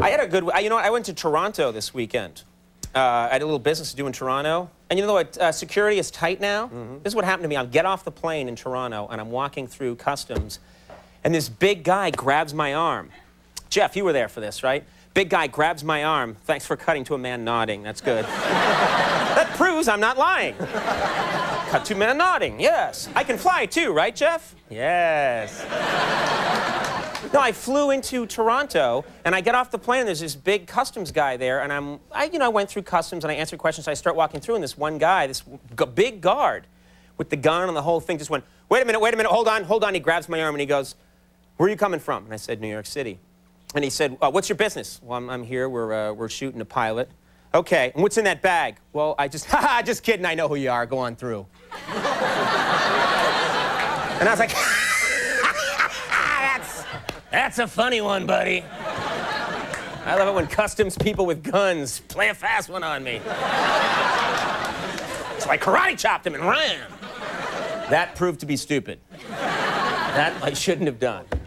I had a good, you know what, I went to Toronto this weekend. I had a little business to do in Toronto. And you know what, security is tight now. This is what happened to me. I get off the plane in Toronto, and I'm walking through customs, and this big guy grabs my arm. Jeff, you were there for this, right? Big guy grabs my arm. Thanks for cutting to a man nodding. That's good. That proves I'm not lying. Cut to a man nodding, yes. I can fly too, right, Jeff? Yes. No, I flew into Toronto, and I get off the plane, and there's this big customs guy there, and I went through customs, and I answered questions, so I start walking through, and this one guy, this big guard, with the gun and the whole thing, just went, wait a minute, hold on. He grabs my arm, and he goes, where are you coming from? And I said, New York City. And he said, what's your business? Well, I'm here, we're shooting a pilot. Okay, and what's in that bag? Well, just kidding, I know who you are, go on through. And I was like, that's a funny one, buddy. I love it when customs people with guns play a fast one on me. So I karate chopped him and ran. That proved to be stupid. That I shouldn't have done.